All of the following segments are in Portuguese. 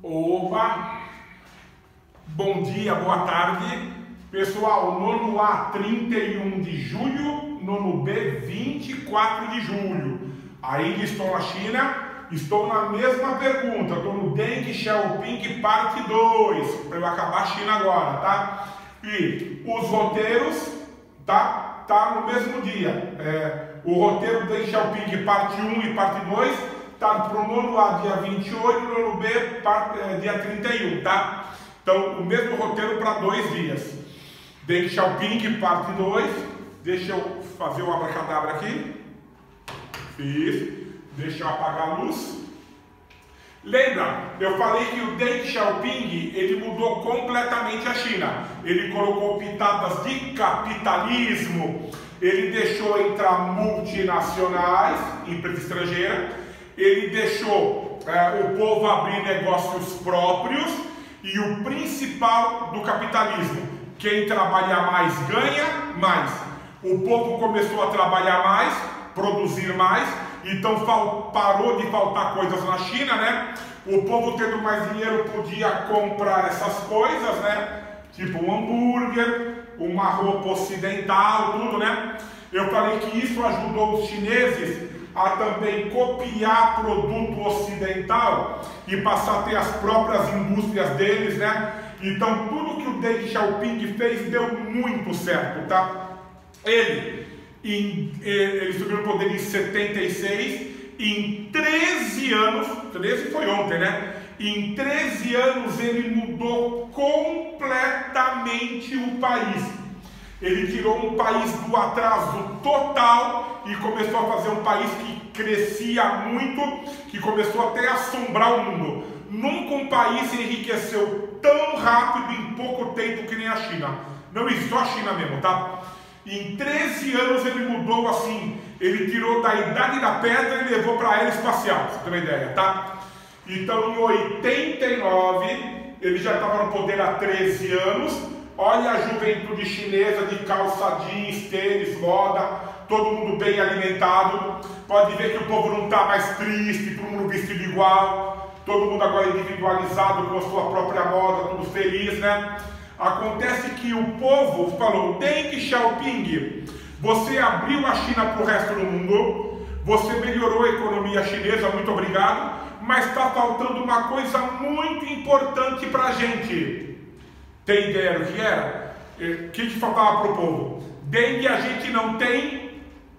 Opa! Bom dia, boa tarde. Pessoal, nono A 31 de julho, nono B 24 de julho. Ainda estou na China, estou na mesma pergunta, estou no Deng Xiaoping parte 2, para eu acabar a China agora, tá? E os roteiros, tá no mesmo dia. O roteiro Deng Xiaoping parte 1 e parte 2 tá para o nono A dia 28 e nono B dia 31, tá? Então, o mesmo roteiro para 2 dias. Deng Xiaoping parte 2, deixa eu fazer o abracadabra aqui. Fiz, deixa eu apagar a luz. Lembra, eu falei que o Deng Xiaoping, ele mudou completamente a China. Ele colocou pitadas de capitalismo, ele deixou entrar multinacionais, empresa estrangeira, ele deixou o povo abrir negócios próprios e o principal do capitalismo, quem trabalha mais ganha mais. O povo começou a trabalhar mais, produzir mais, então parou de faltar coisas na China, né? O povo tendo mais dinheiro podia comprar essas coisas, né? Tipo um hambúrguer, uma roupa ocidental, tudo, né? Eu falei que isso ajudou os chineses a também copiar produto ocidental e passar a ter as próprias indústrias deles, né? Então tudo que o Deng Xiaoping fez deu muito certo, tá? Ele subiu no poder em 76, em 13 anos, 13 foi ontem, né? Em 13 anos ele mudou completamente o país. Ele tirou um país do atraso total e começou a fazer um país que crescia muito, que começou até a assombrar o mundo. Nunca um país enriqueceu tão rápido em pouco tempo que nem a China. Não existe, só a China mesmo, tá? Em 13 anos ele mudou assim, ele tirou da idade da pedra e levou para a era espacial, pra você ter uma ideia, tá? Então em 89, ele já estava no poder há 13 anos. Olha a juventude chinesa de calça jeans, tênis, moda, todo mundo bem alimentado. Pode ver que o povo não está mais triste, todo mundo vestido igual, todo mundo agora individualizado com a sua própria moda, tudo feliz, né? Acontece que o povo falou: Deng Xiaoping, você abriu a China para o resto do mundo, você melhorou a economia chinesa, muito obrigado, mas está faltando uma coisa muito importante para a gente. Tem ideia do que era? O que faltava para o povo? Deng, a gente não tem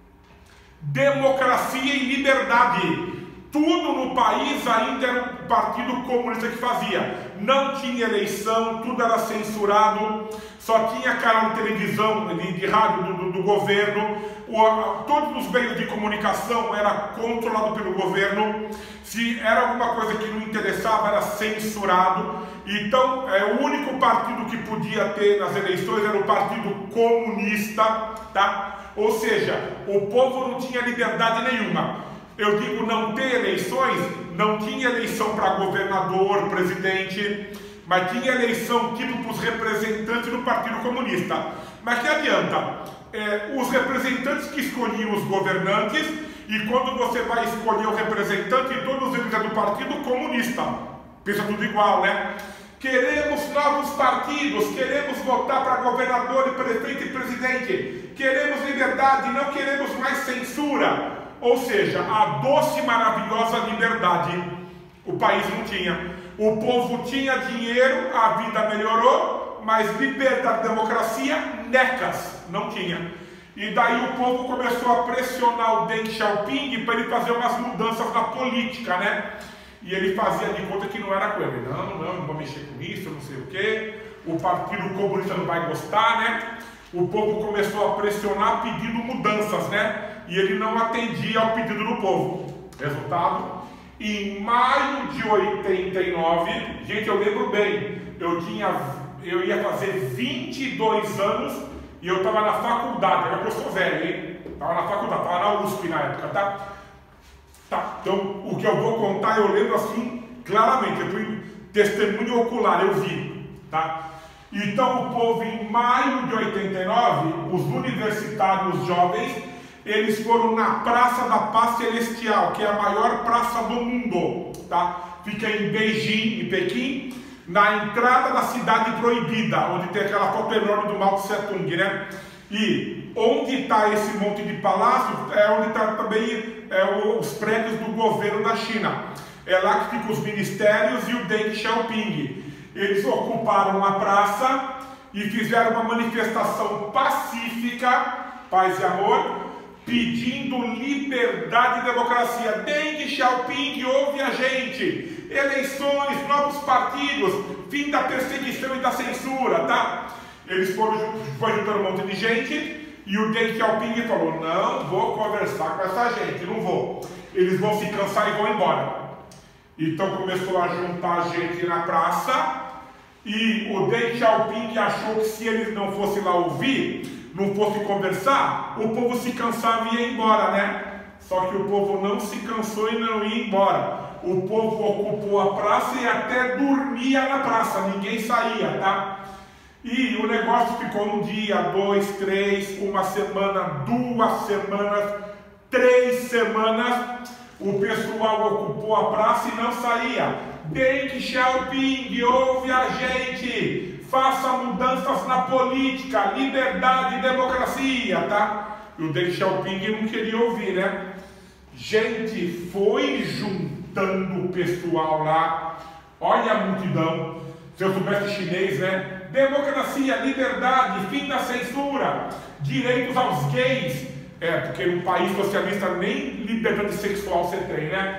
democracia e liberdade. Tudo no país ainda era o Partido Comunista que fazia. Não tinha eleição, tudo era censurado, só tinha canal de televisão, de rádio do governo. Todos os meios de comunicação era controlado pelo governo. Se era alguma coisa que não interessava, era censurado. Então, o único partido que podia ter nas eleições era o Partido Comunista, tá? Ou seja, o povo não tinha liberdade nenhuma. Eu digo não ter eleições, não tinha eleição para governador, presidente, mas tinha eleição tipo para os representantes do Partido Comunista. Mas que adianta? Os representantes que escolhiam os governantes, e quando você vai escolher o representante, todos eles são do Partido Comunista. Pensa tudo igual, né? Queremos novos partidos, queremos votar para governador, prefeito e presidente, queremos liberdade, não queremos mais censura. Ou seja, a doce e maravilhosa liberdade o país não tinha. O povo tinha dinheiro, a vida melhorou, mas liberdade, democracia, necas, não tinha. E daí o povo começou a pressionar o Deng Xiaoping para ele fazer umas mudanças na política, né? E ele fazia de conta que não era com ele. Não vou mexer com isso, não sei o quê. O Partido Comunista não vai gostar, né? O povo começou a pressionar pedindo mudanças, né? E ele não atendia ao pedido do povo. Resultado, em maio de 89, gente, eu lembro bem, eu ia fazer 22 anos e eu estava na faculdade, era que eu sou velho, hein? Estava na faculdade, estava na USP na época, tá? Então, o que eu vou contar, eu lembro assim, claramente, eu fui testemunho ocular, eu vi, tá? Então, o povo, em maio de 89, os universitários jovens, eles foram na Praça da Paz Celestial, que é a maior praça do mundo, tá? fica em Beijing, em Pequim, na entrada da cidade proibida, onde tem aquela foto enorme do Mao Tse Tung, né? E onde está esse monte de palácios é onde está também os prédios do governo da China. É lá que ficam os ministérios e o Deng Xiaoping. Eles ocuparam a praça e fizeram uma manifestação pacífica, paz e amor, pedindo liberdade e democracia. Deng Xiaoping, ouve a gente, eleições, novos partidos, fim da perseguição e da censura, tá? Eles foram juntando um monte de gente e o Deng Xiaoping falou, não vou conversar com essa gente, não vou. Eles vão se cansar e vão embora. Então começou a juntar gente na praça e o Deng Xiaoping achou que se eles não fossem lá ouvir, não fosse conversar, o povo se cansava e ia embora, né? Só que o povo não se cansou e não ia embora. O povo ocupou a praça e até dormia na praça, ninguém saía, tá? E o negócio ficou um dia, 2, 3, uma semana, 2 semanas, 3 semanas. O pessoal ocupou a praça e não saía. Deng Xiaoping, ouve a gente, faça mudanças na política, liberdade e democracia, tá? E o Deng Xiaoping não queria ouvir, né? Gente, foi juntando o pessoal lá, olha a multidão, se eu soubesse chinês, né? Democracia, liberdade, fim da censura, direitos aos gays, porque no país socialista nem liberdade sexual você tem, né?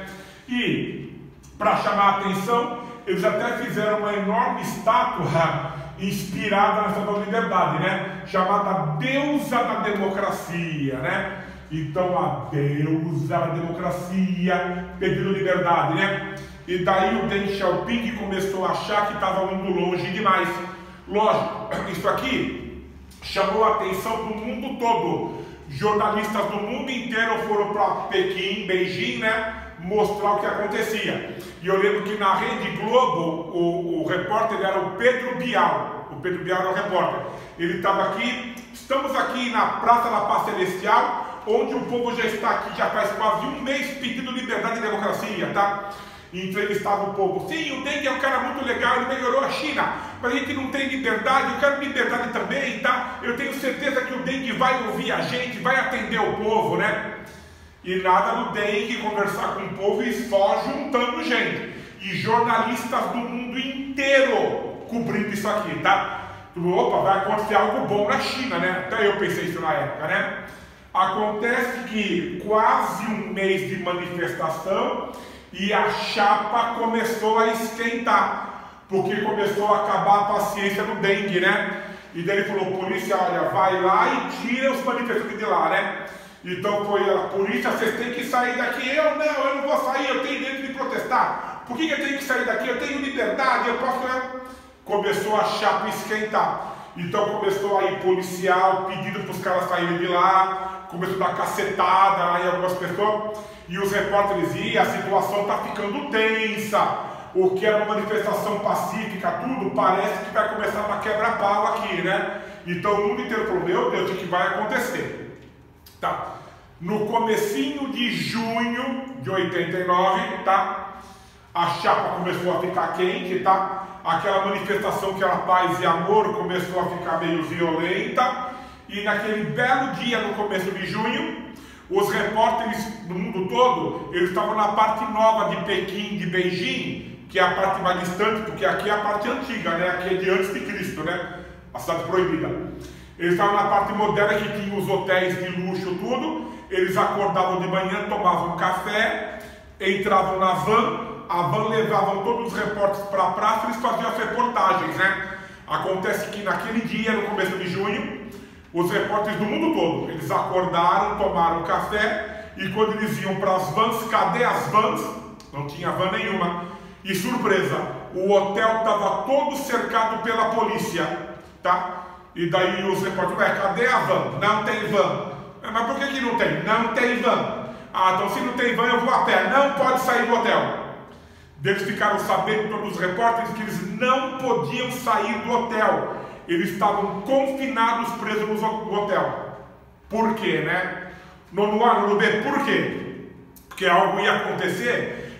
E para chamar a atenção, eles até fizeram uma enorme estátua inspirada na Estátua da Liberdade, né? Chamada Deusa da Democracia, né? Então a Deusa da Democracia pedindo liberdade, né? E daí o Deng Xiaoping começou a achar que estava indo longe demais. Lógico, isso aqui chamou a atenção do mundo todo. Jornalistas do mundo inteiro foram para Pequim, Beijing, né? Mostrar o que acontecia. E eu lembro que na Rede Globo, o repórter era o Pedro Bial. O Pedro Bial era o repórter. Ele estava aqui, estamos aqui na Praça da Paz Celestial, onde o povo já está aqui, já faz quase um mês pedindo liberdade e democracia, tá? E entrevistava o povo. Sim, o Deng é um cara muito legal, ele melhorou a China, mas a gente não tem liberdade, eu quero liberdade também, tá? Eu tenho certeza que o Deng vai ouvir a gente, vai atender o povo, né? E nada no Deng conversar com o povo e só juntando gente. E jornalistas do mundo inteiro cobrindo isso aqui, tá? Opa, vai acontecer algo bom na China, né? Até eu pensei isso na época, né? Acontece que quase um mês de manifestação e a chapa começou a esquentar, porque começou a acabar a paciência do Deng, né? E daí ele falou, polícia, olha, vai lá e tira os manifestantes de lá, né? Então foi a polícia, vocês têm que sair daqui. Eu não vou sair, eu tenho direito de protestar. Por que eu tenho que sair daqui? Eu tenho liberdade, eu posso... Começou a chapa esquentar. Então começou a ir policial pedindo para os caras saírem de lá, começou a dar cacetada lá em algumas pessoas, e os repórteres iam, a situação está ficando tensa, o que era uma manifestação pacífica, tudo, parece que vai começar uma quebra-pau aqui, né? Então o mundo inteiro falou, meu Deus, o que vai acontecer? Tá. No comecinho de junho de 89, tá? A chapa começou a ficar quente, tá? Aquela manifestação que era paz e amor começou a ficar meio violenta. E naquele belo dia, no começo de junho, os repórteres do mundo todo, eles estavam na parte nova de Pequim, de Beijing, que é a parte mais distante, porque aqui é a parte antiga, né? Aqui é de antes de Cristo, né? A cidade proibida. Eles estavam na parte moderna, que tinha os hotéis de luxo, tudo. Eles acordavam de manhã, tomavam café, entravam na van, a van levavam todos os repórteres para a praça e eles faziam as reportagens, né? Acontece que naquele dia, no começo de junho, os repórteres do mundo todo, eles acordaram, tomaram café, e quando eles iam para as vans, cadê as vans? Não tinha van nenhuma. E surpresa, o hotel estava todo cercado pela polícia, tá? E daí os repórteres, cadê a van? Não tem van. Mas por que não tem? Não tem van. Ah, então se não tem van eu vou a pé. Não pode sair do hotel. Eles ficaram sabendo, todos os repórteres, que eles não podiam sair do hotel. Eles estavam confinados, presos no hotel. Por quê, né? No A, no B, por quê? Porque algo ia acontecer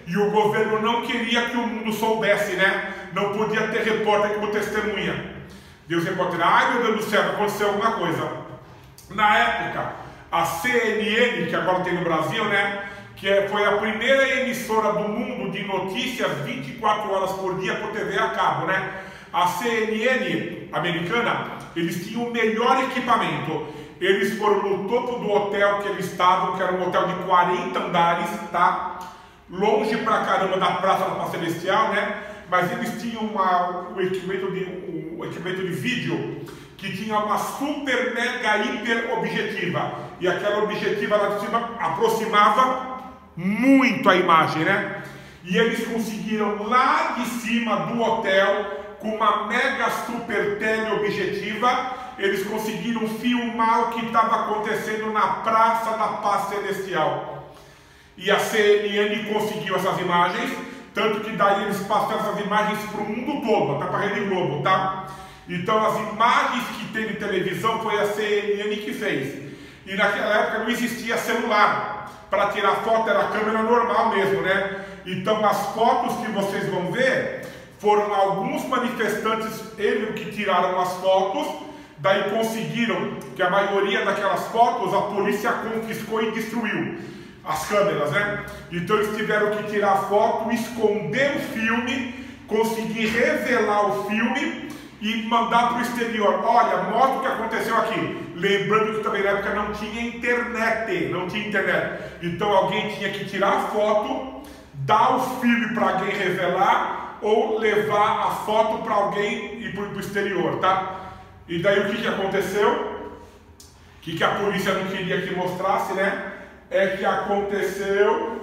E o governo não queria que o mundo soubesse, né? Não podia ter repórter como testemunha. Deus repórter, ai meu Deus do céu, aconteceu alguma coisa. Na época, a CNN, que agora tem no Brasil, né? Foi a primeira emissora do mundo de notícias 24 horas por dia por TV a cabo, né? A CNN americana, eles tinham o melhor equipamento. Eles foram no topo do hotel que eles estavam, que era um hotel de 40 andares, tá? Longe pra caramba da Praça da Paz Celestial, né? Mas eles tinham um equipamento de vídeo que tinha uma super, mega, hiper objetiva. E aquela objetiva lá de cima aproximava muito a imagem, né? E eles conseguiram lá de cima do hotel, com uma mega super teleobjetiva, eles conseguiram filmar o que estava acontecendo na Praça da Paz Celestial. E a CNN conseguiu essas imagens, tanto que daí eles passaram essas imagens para o mundo todo, até para a Rede Globo, tá? Então as imagens que tem de televisão foi a CNN que fez. E naquela época não existia celular. Para tirar foto era câmera normal mesmo, né? Então as fotos que vocês vão ver foram alguns manifestantes, eles que tiraram as fotos, daí conseguiram que a maioria daquelas fotos a polícia confiscou e destruiu as câmeras, né? Então eles tiveram que tirar a foto, esconder o filme, conseguir revelar o filme e mandar para o exterior. Olha, mostra o que aconteceu aqui. Lembrando que também na época não tinha internet, então alguém tinha que tirar a foto, dar o filme para alguém revelar ou levar a foto para alguém ir para o exterior, tá? E daí o que aconteceu? O que a polícia não queria que mostrasse, né? É que aconteceu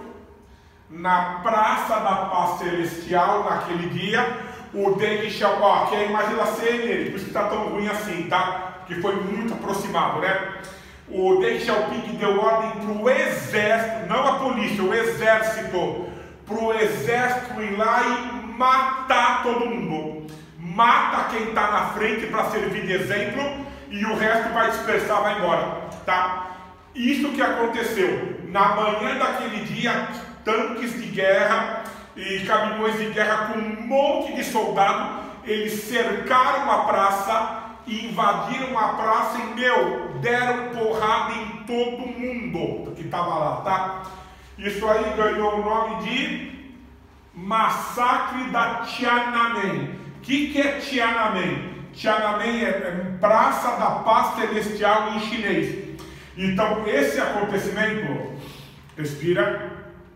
na Praça da Paz Celestial, naquele dia, o Deng Xiaoping, que é a imagem da CNN, por isso que está tão ruim assim, tá? Que foi muito aproximado, né? O Deng Xiaoping deu ordem para o exército, não a polícia, o exército, para o exército ir lá e matar todo mundo. Mata quem está na frente para servir de exemplo e o resto vai dispersar, vai embora, tá? Isso que aconteceu. Na manhã daquele dia, tanques de guerra e caminhões de guerra com um monte de soldado, eles cercaram a praça, invadiram a praça e, deram porrada em todo mundo que estava lá, tá? Isso aí ganhou o nome de Massacre da Tiananmen. O que é Tiananmen? Tiananmen é Praça da Paz Celestial em chinês. Então, esse acontecimento, respira,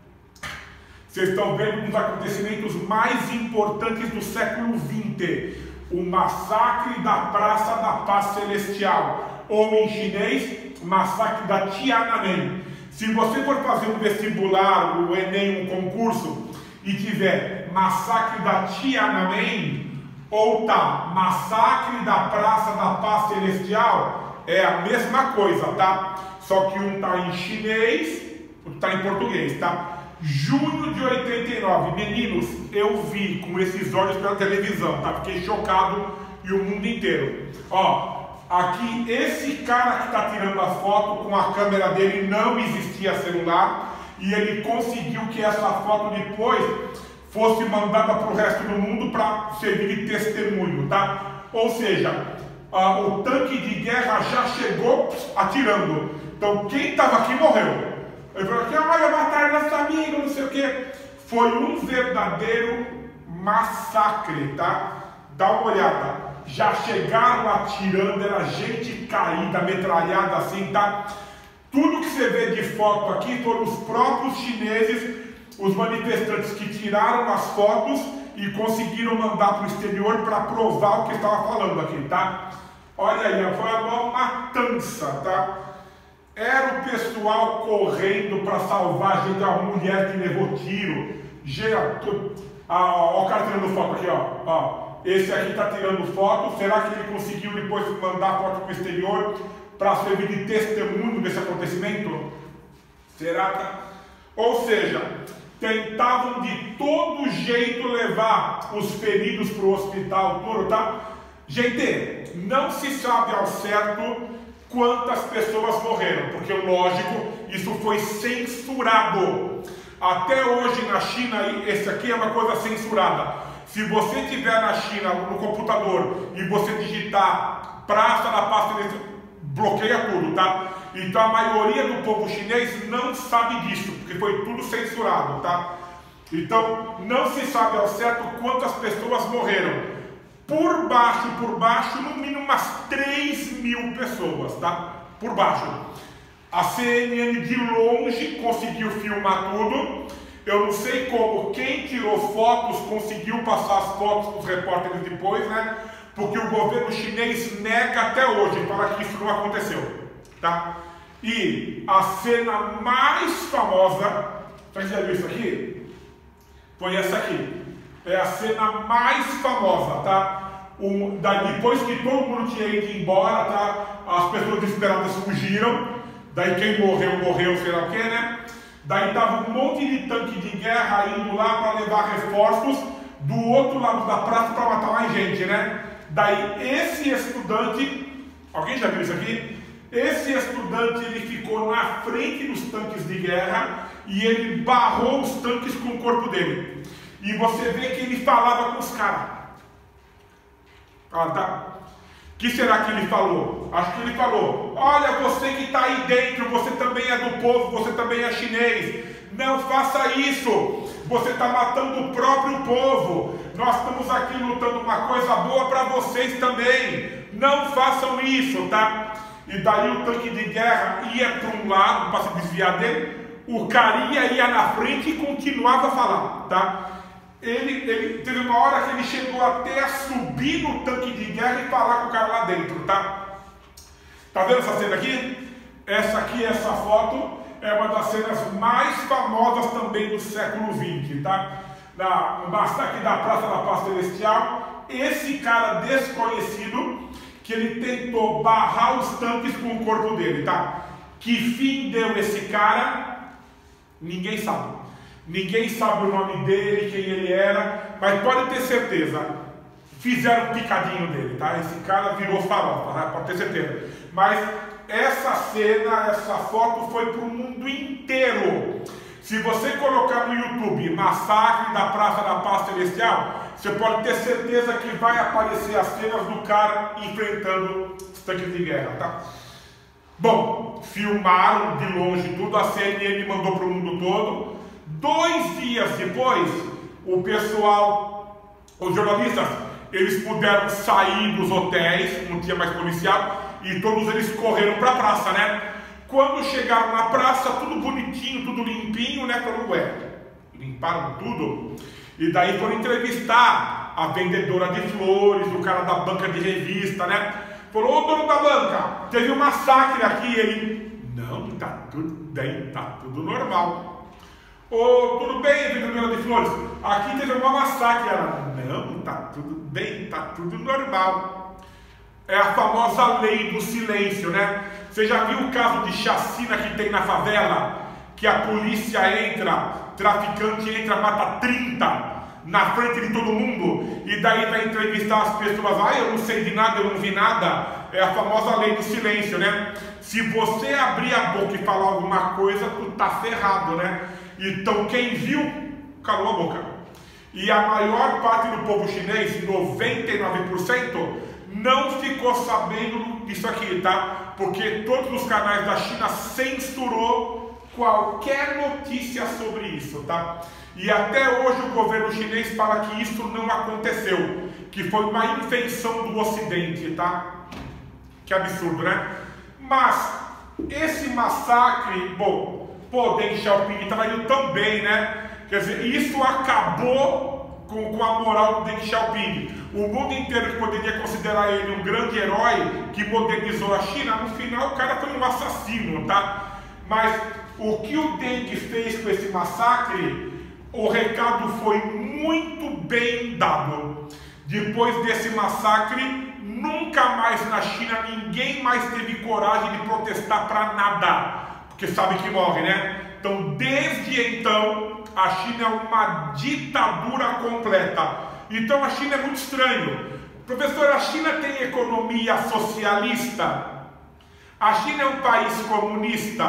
vocês estão vendo um dos acontecimentos mais importantes do século XX, o massacre da Praça da Paz Celestial, ou em chinês, massacre da Tiananmen. Se você for fazer um vestibular, o Enem, um concurso, e tiver massacre da Tiananmen, ou tá massacre da Praça da Paz Celestial, é a mesma coisa, tá? Só que um tá em chinês, outro tá em português, tá? Junho de 89, meninos, eu vi com esses olhos pela televisão, tá? Fiquei chocado e o mundo inteiro. Ó, aqui esse cara que tá tirando a foto, com a câmera dele não existia celular e ele conseguiu que essa foto depois fosse mandada para o resto do mundo para servir de testemunho, tá? Ou seja, o tanque de guerra já chegou atirando. Então quem estava aqui morreu. Ele falou que olha, mataram nosso amigo, não sei o que. Foi um verdadeiro massacre, tá? Dá uma olhada. Já chegaram atirando, era gente caída, metralhada assim, tá? Tudo que você vê de foto aqui foram os próprios chineses, os manifestantes que tiraram as fotos e conseguiram mandar para o exterior para provar o que estava falando aqui, tá? Olha aí, foi uma matança, tá? Era o pessoal correndo para salvar a gente, a mulher que levou tiro. Ó, o cara tirando foto aqui, ó. Esse aqui está tirando foto. Será que ele conseguiu depois mandar a foto para o exterior para servir de testemunho desse acontecimento? Será que... Ou seja, tentavam de todo jeito levar os feridos para o hospital todo, tá? Gente, não se sabe ao certo quantas pessoas morreram, porque lógico, isso foi censurado. até hoje na China, esse aqui é uma coisa censurada. Se você tiver na China no computador e você digitar Praça da Paz Celestial, bloqueia tudo, tá? Então a maioria do povo chinês não sabe disso, porque foi tudo censurado, tá? Então não se sabe ao certo quantas pessoas morreram. Por baixo, no mínimo umas 3.000 pessoas, tá? Por baixo. A CNN de longe conseguiu filmar tudo. Eu não sei como, quem tirou fotos conseguiu passar as fotos para os repórteres depois, né? Porque o governo chinês nega até hoje, fala que isso não aconteceu, tá? E a cena mais famosa, vocês já viram isso aqui? Foi essa aqui. É a cena mais famosa, tá? Depois que todo mundo tinha ido embora, tá? As pessoas desesperadas fugiram. Daí quem morreu, sei lá o que, né? Daí tava um monte de tanque de guerra indo lá para levar reforços do outro lado da praça para matar mais gente, né? Daí esse estudante, alguém já viu isso aqui? Esse estudante, ele ficou na frente dos tanques de guerra e ele barrou os tanques com o corpo dele. E você vê que ele falava com os caras. Ah, tá. O que será que ele falou? Acho que ele falou: olha, você que está aí dentro, você também é do povo, você também é chinês. Não faça isso. Você está matando o próprio povo. Nós estamos aqui lutando uma coisa boa para vocês também. Não façam isso, tá? E daí o tanque de guerra ia para um lado para se desviar dele. O carinha ia na frente e continuava a falar, tá? Ele teve uma hora que ele chegou até a subir no tanque de guerra e falar com o cara lá dentro, tá? Tá vendo essa cena aqui? Essa foto é uma das cenas mais famosas também do século XX, tá? No massacre da Praça da Paz Celestial, esse cara desconhecido, que ele tentou barrar os tanques com o corpo dele, tá? Que fim deu esse cara? Ninguém sabe. Ninguém sabe o nome dele, quem ele era, mas pode ter certeza, fizeram um picadinho dele, tá? Esse cara virou farofa, tá? Pode ter certeza. Mas essa cena, essa foto foi para o mundo inteiro. Se você colocar no YouTube Massacre da Praça da Paz Celestial, você pode ter certeza que vai aparecer as cenas do cara enfrentando os tanques de guerra, tá? Bom, filmaram de longe tudo, a CNN mandou para o mundo todo. 2 dias depois, o pessoal, os jornalistas, eles puderam sair dos hotéis, não tinha mais policial, e todos eles correram para a praça, né? Quando chegaram na praça, tudo bonitinho, tudo limpinho, né? Falaram, ué, limparam tudo? E daí foram entrevistar a vendedora de flores, o cara da banca de revista, né? Falou, ô dono da banca, teve um massacre aqui. Ele, não, tá tudo bem, tá tudo normal. Ô, tudo bem, vendedora de flores? Aqui teve uma massacre. Ela, não, tá tudo bem, tá tudo normal. É a famosa lei do silêncio, né? Você já viu o caso de chacina que tem na favela? Que a polícia entra, traficante entra, mata 30 na frente de todo mundo, e daí vai entrevistar as pessoas. Ah, eu não sei de nada, eu não vi nada. É a famosa lei do silêncio, né? Se você abrir a boca e falar alguma coisa, tu tá ferrado, né? Então quem viu, calou a boca. E a maior parte do povo chinês, 99%, não ficou sabendo disso aqui, tá? Porque todos os canais da China censurou qualquer notícia sobre isso, tá? E até hoje o governo chinês fala que isso não aconteceu, que foi uma invenção do Ocidente, tá? Que absurdo, né? Mas esse massacre, bom, pô, Deng Xiaoping estava indo tão bem, né? Quer dizer, isso acabou com a moral do Deng Xiaoping. O mundo inteiro que poderia considerar ele um grande herói que modernizou a China, no final o cara foi um assassino, tá? Mas o que o Deng fez com esse massacre, o recado foi muito bem dado. Depois desse massacre, nunca mais na China ninguém mais teve coragem de protestar para nada, porque sabe que morre, né? Então, desde então, a China é uma ditadura completa. Então, a China é muito estranho. Professor, a China tem economia socialista? A China é um país comunista?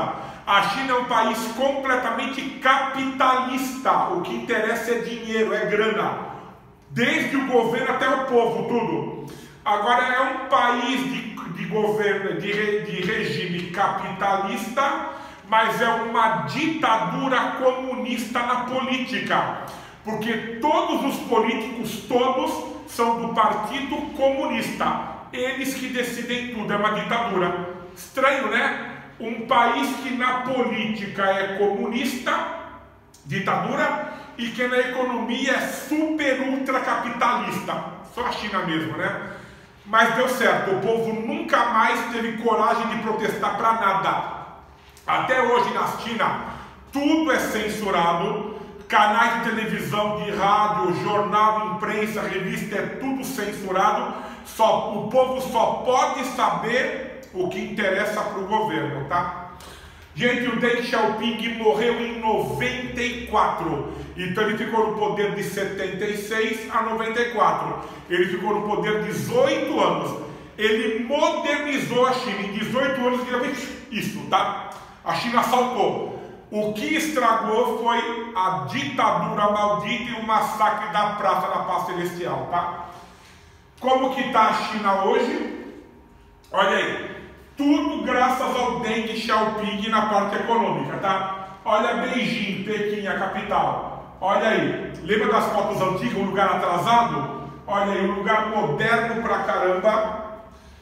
A China é um país completamente capitalista. O que interessa é dinheiro, é grana. Desde o governo até o povo, tudo. Agora é um país de governo, de regime capitalista, mas é uma ditadura comunista na política. Porque todos os políticos, todos, são do Partido Comunista. Eles que decidem tudo, é uma ditadura. Estranho, né? Um país que na política é comunista, ditadura, e que na economia é super ultra capitalista. Só a China mesmo, né? Mas deu certo, o povo nunca mais teve coragem de protestar para nada. Até hoje na China, tudo é censurado. Canais de televisão, de rádio, jornal, imprensa, revista, é tudo censurado. O povo só pode saber o que interessa para o governo, tá? Gente, o Deng Xiaoping morreu em 94. Então ele ficou no poder de 76 a 94. Ele ficou no poder 18 anos. Ele modernizou a China. Em 18 anos ele fez isso, tá? A China saltou. O que estragou foi a ditadura maldita e o massacre da Praça da Paz Celestial, tá? Como que está a China hoje? Olha aí, tudo graças ao Deng Xiaoping na parte econômica, tá? Olha Beijing, Pequim, a capital. Olha aí, lembra das fotos antigas, um lugar atrasado? Olha aí, um lugar moderno pra caramba,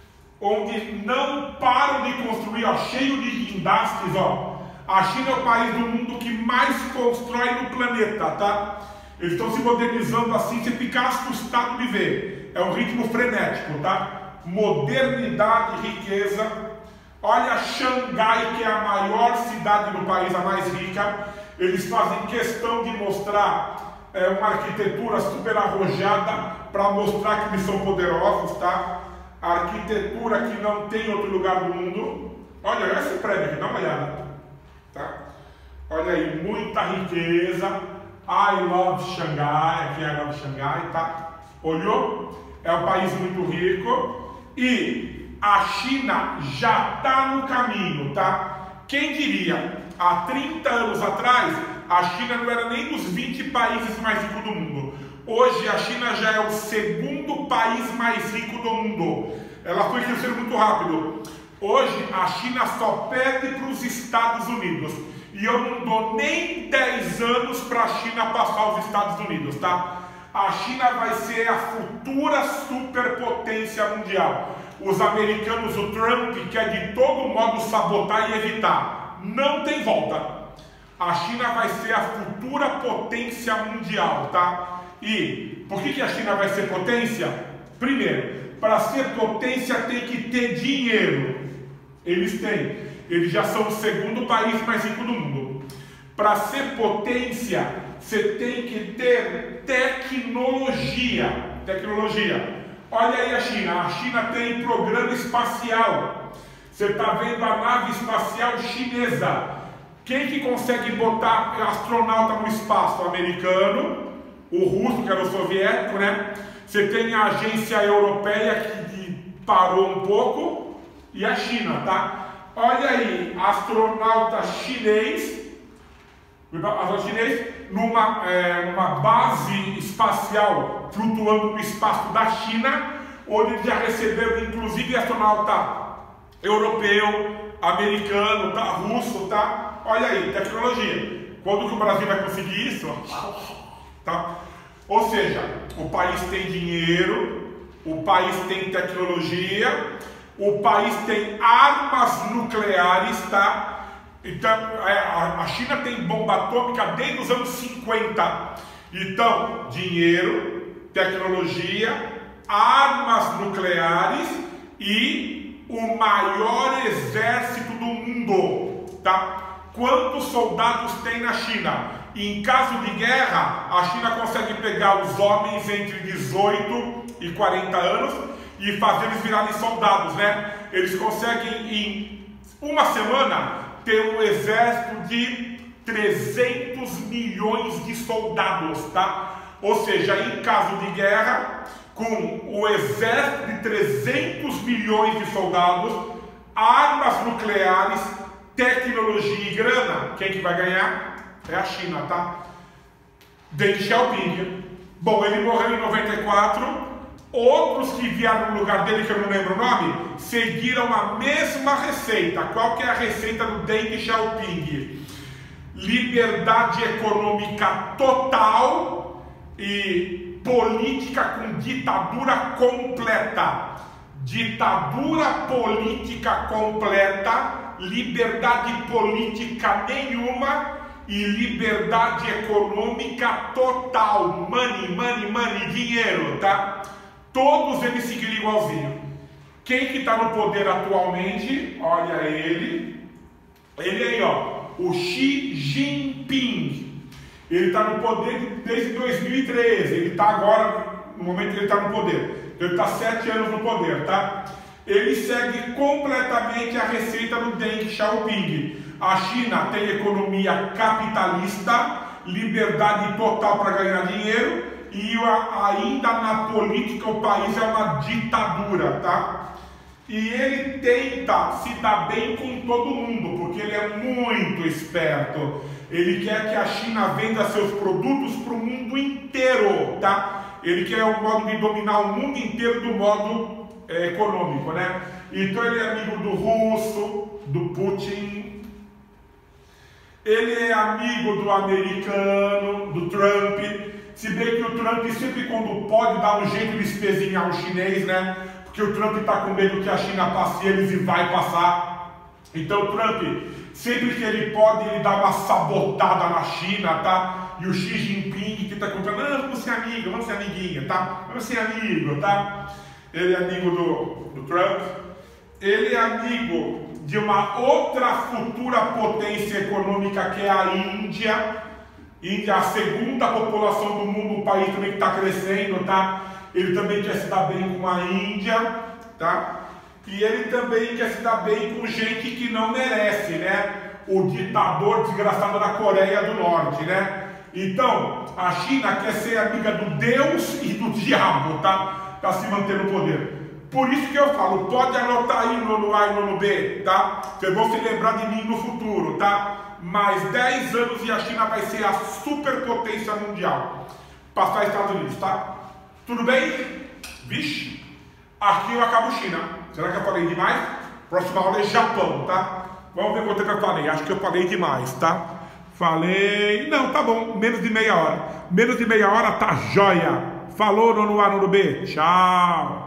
onde não param de construir, ó, cheio de guindastes, ó. A China é o país do mundo que mais constrói no planeta, tá? Eles estão se modernizando assim, você fica assustado de ver. É um ritmo frenético, tá? Modernidade, riqueza. Olha Xangai, que é a maior cidade do país, a mais rica. Eles fazem questão de mostrar uma arquitetura super arrojada para mostrar que eles são poderosos, tá? A arquitetura que não tem outro lugar do mundo. Olha esse prédio aqui, dá uma olhada. Tá? Olha aí, muita riqueza. I love Xangai, aqui é I love Xangai, tá? Olhou? É um país muito rico e a China já está no caminho, tá? Quem diria, há 30 anos atrás, a China não era nem dos 20 países mais ricos do mundo. Hoje a China já é o segundo país mais rico do mundo. Ela foi crescendo muito rápido. Hoje a China só perde para os Estados Unidos. E eu não dou nem 10 anos para a China passar os Estados Unidos, tá? A China vai ser a futura superpotência mundial. Os americanos, o Trump, quer de todo modo sabotar e evitar. Não tem volta. A China vai ser a futura potência mundial, tá? E por que a China vai ser potência? Primeiro, para ser potência tem que ter dinheiro. Eles têm. Eles já são o segundo país mais rico do mundo. Para ser potência, você tem que ter tecnologia. Tecnologia. Olha aí a China. A China tem programa espacial. Você está vendo a nave espacial chinesa. Quem que consegue botar astronauta no espaço? O americano, o russo, que era o soviético, né? Você tem a agência europeia que parou um pouco e a China, tá? Olha aí, astronauta chinês numa base espacial flutuando no espaço da China, onde eles já receberam inclusive astronauta europeu, americano, tá? Russo, tá? Olha aí, tecnologia. Quando que o Brasil vai conseguir isso? Tá? Ou seja, o país tem dinheiro, o país tem tecnologia, o país tem armas nucleares, tá? Então, a China tem bomba atômica desde os anos 50. Então, dinheiro, tecnologia, armas nucleares e o maior exército do mundo, tá? Quantos soldados tem na China? Em caso de guerra, a China consegue pegar os homens entre 18 e 40 anos e fazer eles virarem soldados, né? Eles conseguem em uma semana ter um exército de 300 milhões de soldados, tá? Ou seja, em caso de guerra, com o exército de 300 milhões de soldados, armas nucleares, tecnologia e grana, quem que vai ganhar? É a China, tá? Deng Xiaoping. Bom, ele morreu em 94. Outros que vieram no lugar dele, que eu não lembro o nome, seguiram a mesma receita. Qual que é a receita do Deng Xiaoping? Liberdade econômica total e política com ditadura completa. Ditadura política completa, liberdade política nenhuma e liberdade econômica total. Money, money, money, dinheiro, tá? Todos eles seguiram igualzinho. Quem que está no poder atualmente? Olha ele. Ele aí, ó. O Xi Jinping. Ele está no poder desde 2013. Ele está agora, no momento que ele está no poder. Ele está 7 anos no poder, tá? Ele segue completamente a receita do Deng Xiaoping. A China tem economia capitalista, liberdade total para ganhar dinheiro. E ainda na política o país é uma ditadura, tá? E ele tenta se dar bem com todo mundo, porque ele é muito esperto. Ele quer que a China venda seus produtos para o mundo inteiro, tá? Ele quer um modo de dominar o mundo inteiro do modo econômico, né? Então ele é amigo do russo, do Putin. Ele é amigo do americano, do Trump. Se bem que o Trump sempre quando pode dá um jeito de espezinhar o chinês, né? Porque o Trump está com medo que a China passe eles e vai passar. Então o Trump, sempre que ele pode, ele dá uma sabotada na China, tá? E o Xi Jinping que está comprando, não, vamos ser amigo, vamos ser amiguinha, tá? Vamos ser amigo, tá? Ele é amigo do Trump. Ele é amigo de uma outra futura potência econômica que é a Índia. Índia é a segunda população do mundo, o país também que está crescendo, tá? Ele também quer se dar bem com a Índia, tá? E ele também quer se dar bem com gente que não merece, né? O ditador desgraçado da Coreia do Norte, né? Então, a China quer ser amiga do Deus e do diabo, tá? Para se manter no poder. Por isso que eu falo, pode anotar aí no A e no B, tá? Vocês vão se lembrar de mim no futuro, tá? Mais 10 anos e a China vai ser a superpotência mundial. Passar os Estados Unidos, tá? Tudo bem? Vixe, aqui eu acabo China. Será que eu falei demais? Próxima aula é Japão, tá? Vamos ver quanto tempo eu falei. Acho que eu falei demais, tá? Falei... Não, tá bom. Menos de meia hora. Menos de meia hora tá jóia. Falou no A, no B. Tchau.